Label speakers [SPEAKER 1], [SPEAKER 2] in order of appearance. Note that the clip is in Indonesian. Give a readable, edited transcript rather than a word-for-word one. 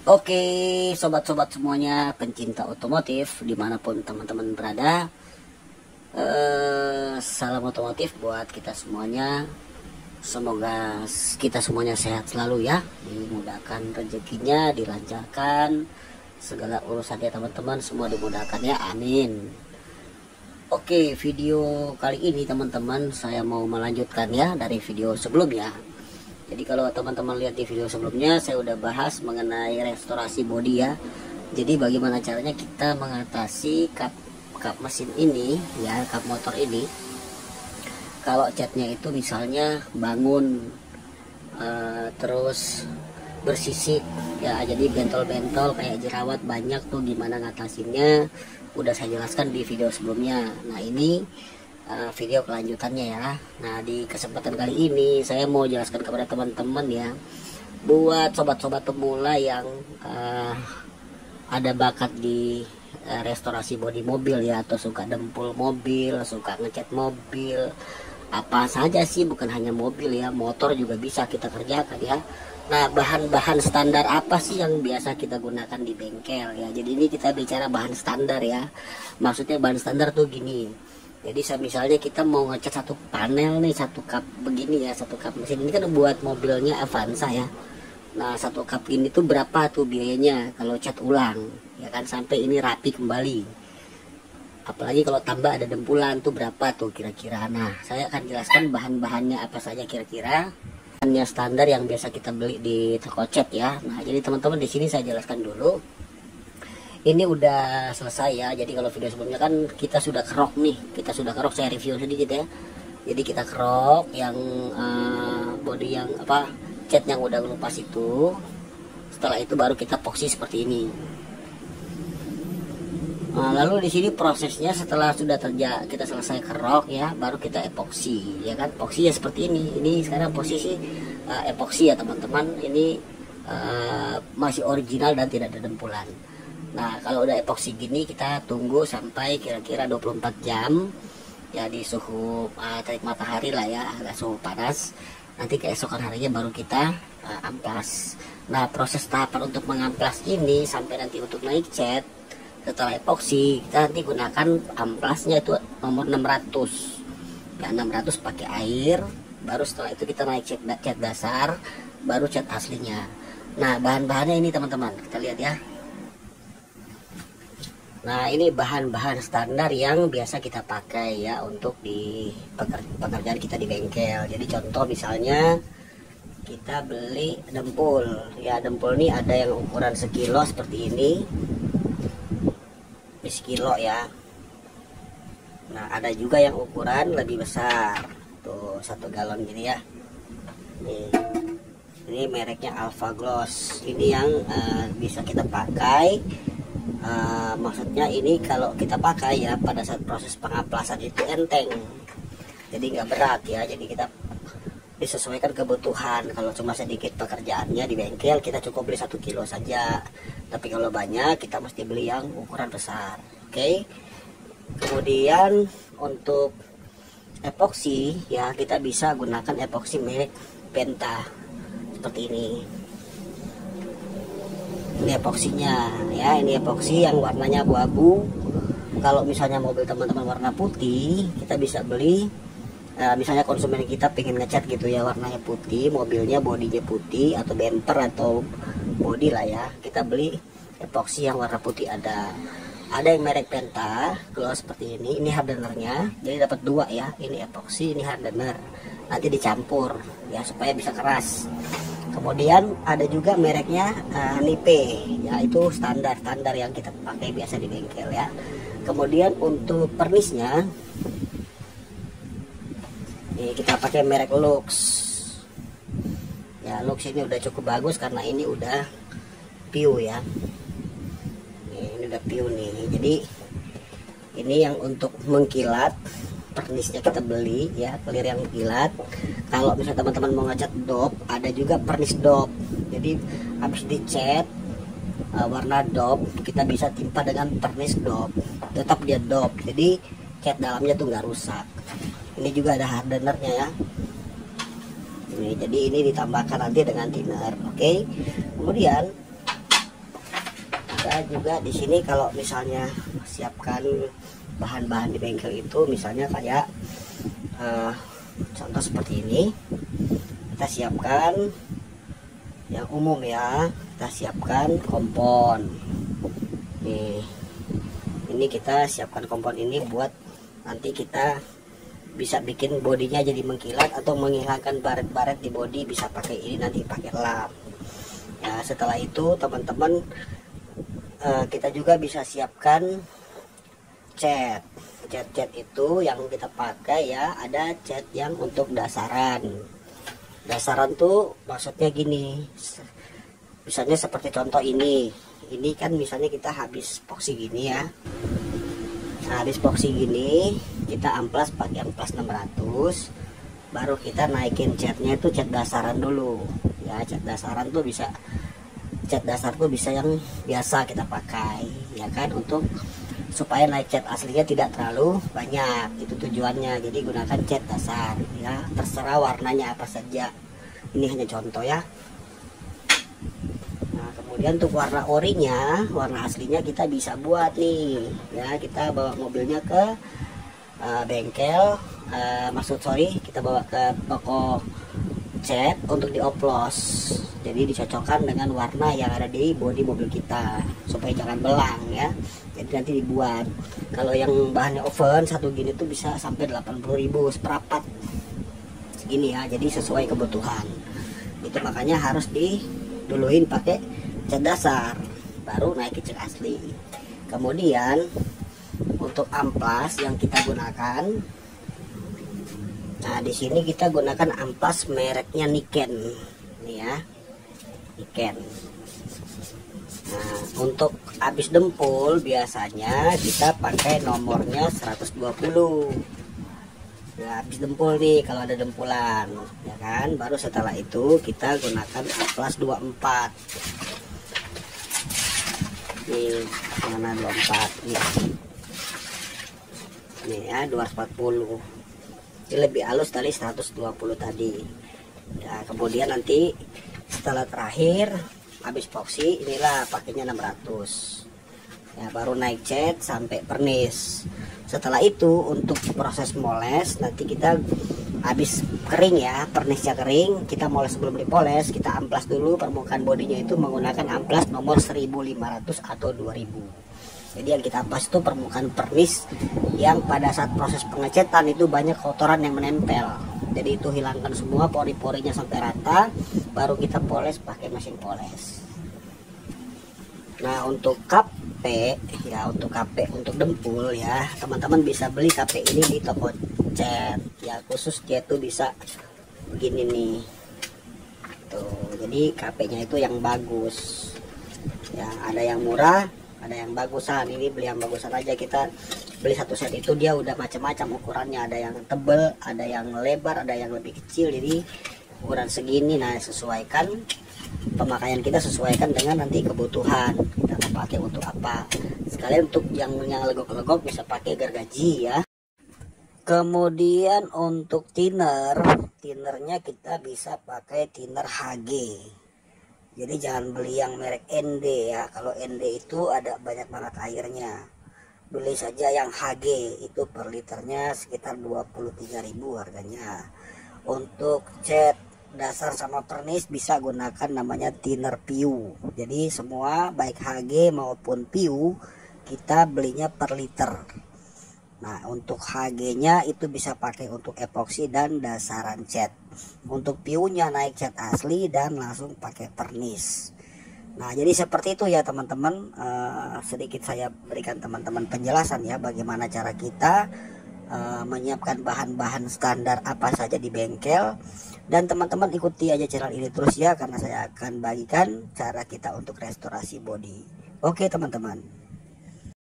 [SPEAKER 1] Oke, sobat-sobat semuanya pencinta otomotif dimanapun teman-teman berada, salam otomotif buat kita semuanya. Semoga kita semuanya sehat selalu ya, dimudahkan rezekinya, dilancarkan segala urusannya teman-teman, semua dimudahkan ya, amin. Oke, video kali ini teman-teman saya mau melanjutkan ya dari video sebelumnya. Jadi kalau teman-teman lihat di video sebelumnya saya udah bahas mengenai restorasi bodi ya. Jadi bagaimana caranya kita mengatasi kap mesin ini ya, kap motor ini. Kalau catnya itu misalnya bangun terus bersisik ya, jadi bentol-bentol kayak jerawat banyak tuh, gimana ngatasinnya udah saya jelaskan di video sebelumnya. Nah ini video kelanjutannya ya. Nah di kesempatan kali ini saya mau jelaskan kepada teman-teman ya, buat sobat-sobat pemula yang ada bakat di restorasi bodi mobil ya, atau suka dempul mobil, suka ngecat mobil, apa saja sih, bukan hanya mobil ya, motor juga bisa kita kerjakan ya. Nah bahan-bahan standar apa sih yang biasa kita gunakan di bengkel ya. Jadi ini kita bicara bahan standar ya, maksudnya bahan standar tuh gini. Jadi misalnya kita mau ngecat satu panel nih, satu kap begini ya, satu kap mesin ini kan buat mobilnya Avanza ya. Nah satu kap ini tuh berapa tuh biayanya kalau cat ulang ya kan, sampai ini rapi kembali. Apalagi kalau tambah ada dempulan tuh berapa tuh kira-kira. Nah saya akan jelaskan bahan-bahannya apa saja kira-kira. Bahannya standar yang biasa kita beli di toko cat ya. Nah jadi teman-teman di sini saya jelaskan dulu. Ini udah selesai ya. Jadi kalau video sebelumnya kan kita sudah kerok nih, saya review sedikit ya. Jadi kita kerok yang bodi yang cat yang udah ngelupas itu. Setelah itu baru kita epoksi seperti ini. Nah, lalu di sini prosesnya setelah sudah kita selesai kerok ya, baru kita epoksi ya kan. Epoksi ya seperti ini. Ini sekarang posisi epoksi ya teman-teman. Ini masih original dan tidak ada dempulan. Nah kalau udah epoksi gini kita tunggu sampai kira-kira 24 jam ya, di suhu terik matahari lah ya, agak suhu panas. Nanti keesokan harinya baru kita amplas. Nah proses tahapan untuk mengamplas ini sampai nanti untuk naik cat setelah epoksi, kita nanti gunakan amplasnya itu nomor 600 ya, 600 pakai air. Baru setelah itu kita naik cat dasar, baru cat aslinya. Nah bahan-bahannya ini teman-teman, kita lihat ya. Nah ini bahan-bahan standar yang biasa kita pakai ya untuk di pekerjaan kita di bengkel. Jadi contoh misalnya kita beli dempul ya, dempul ini ada yang ukuran sekilo seperti ini sekilo ya. Nah ada juga yang ukuran lebih besar tuh, 1 galon gini ya. Ini mereknya Alpha Gloss. Ini yang bisa kita pakai. Maksudnya ini kalau kita pakai ya pada saat proses pengamplasan itu enteng, jadi nggak berat ya. Jadi kita disesuaikan kebutuhan. Kalau cuma sedikit pekerjaannya di bengkel, kita cukup beli 1 kilo saja. Tapi kalau banyak kita mesti beli yang ukuran besar. Oke. Kemudian untuk epoksi ya, kita bisa gunakan epoksi merek Penta seperti ini. Ini epoksinya ya, ini epoksi yang warnanya abu-abu. Kalau misalnya mobil teman-teman warna putih, kita bisa beli misalnya konsumen kita pengen ngecat gitu ya, warnanya putih, mobilnya bodinya putih atau bumper atau bodi lah ya, kita beli epoksi yang warna putih. Ada yang merek Penta gloss seperti ini hardenernya, jadi dapat 2 ya, ini epoksi, ini hardener, nanti dicampur ya supaya bisa keras. Kemudian ada juga mereknya Nipe ya, itu standar yang kita pakai biasa di bengkel ya. Kemudian untuk pernisnya ini kita pakai merek Lux ya. Lux ini udah cukup bagus karena ini udah piu ya. Ini udah piu nih. Jadi ini yang untuk mengkilat, pernisnya kita beli ya, clear yang kilat. Kalau misalnya teman-teman mau ngecat dop, ada juga pernis dop. Jadi habis dicat warna dop, kita bisa timpa dengan pernis dop, tetap dia dop, jadi cat dalamnya tuh nggak rusak. Ini juga ada hardenernya ya. Ini jadi ini ditambahkan nanti dengan thinner. Oke. Kemudian Kita juga di sini kalau misalnya siapkan bahan-bahan di bengkel itu, misalnya kayak contoh seperti ini, kita siapkan yang umum ya, kita siapkan kompon nih. Ini kita siapkan kompon ini buat nanti kita bisa bikin bodinya jadi mengkilat atau menghilangkan baret-baret di bodi, bisa pakai ini, nanti pakai lap ya. Setelah itu teman-teman, kita juga bisa siapkan cat itu yang kita pakai ya. Ada cat yang untuk dasaran tuh maksudnya gini, misalnya seperti contoh ini kan misalnya kita habis epoxy gini ya. Nah, habis epoxy gini kita amplas pakai amplas 600, baru kita naikin catnya itu cat dasaran dulu ya. Cat dasaran tuh bisa, cat dasar tuh bisa yang biasa kita pakai ya kan, untuk supaya naik cat aslinya tidak terlalu banyak, itu tujuannya. Jadi gunakan cat dasar ya, terserah warnanya apa saja, ini hanya contoh ya. Nah, kemudian untuk warna orinya, warna aslinya kita bisa buat nih ya. Kita bawa mobilnya ke bengkel, kita bawa ke toko cat untuk dioplos, jadi dicocokkan dengan warna yang ada di bodi mobil kita supaya jangan belang ya. Jadi nanti dibuat, kalau yang bahannya oven satu gini tuh bisa sampai 80.000 seperapat segini ya. Jadi sesuai kebutuhan itu, makanya harus diduluin pakai cat dasar baru naik ke cat asli. Kemudian untuk amplas yang kita gunakan, nah di sini kita gunakan amplas mereknya Niken nih ya, Niken. Nah, untuk habis dempul biasanya kita pakai nomornya 120 ya, habis dempul nih kalau ada dempulan ya kan. Baru setelah itu kita gunakan amplas 24 nih, mana 24 nih ya, 240. Ini lebih halus dari 120 tadi ya. Kemudian nanti setelah terakhir habis epoxy, inilah pakainya 600 ya, baru naik cat sampai pernis. Setelah itu untuk proses moles, nanti kita habis kering ya, pernisnya kering, kita moles. Sebelum dipoles kita amplas dulu permukaan bodinya itu menggunakan amplas nomor 1500 atau 2000. Jadi yang kita amplas itu permukaan pernis yang pada saat proses pengecetan itu banyak kotoran yang menempel. Jadi itu hilangkan semua pori-porinya sampai rata, baru kita poles pakai mesin poles. Nah, untuk KP ya, untuk KP untuk dempul ya, teman-teman bisa beli KP ini di toko cat ya, khusus dia tuh bisa begini nih tuh. Jadi KP-nya itu yang bagus ya, ada yang murah, ada yang bagusan. Ini beli yang bagusan aja, kita beli satu set itu dia udah macam-macam ukurannya, ada yang tebel, ada yang lebar, ada yang lebih kecil. Jadi ukuran segini, nah sesuaikan pemakaian kita, sesuaikan dengan nanti kebutuhan kita mau pakai untuk apa. Sekalian untuk yang legok-legok bisa pakai gergaji ya. Kemudian untuk tinernya kita bisa pakai tiner HG. Jadi jangan beli yang merek ND ya, kalau ND itu ada banyak banget airnya. Beli saja yang HG, itu per liternya sekitar 23.000 harganya. Untuk cat dasar sama pernis bisa gunakan namanya thinner PU. Jadi semua baik HG maupun PU kita belinya per liter. Nah, untuk HG-nya itu bisa pakai untuk epoksi dan dasaran cat. Untuk PU-nya naik cat asli dan langsung pakai pernis. Nah, jadi seperti itu ya teman-teman. Sedikit saya berikan teman-teman penjelasan ya, bagaimana cara kita menyiapkan bahan-bahan standar apa saja di bengkel. Dan teman-teman ikuti aja channel ini terus ya, karena saya akan bagikan cara kita untuk restorasi bodi. Oke teman-teman.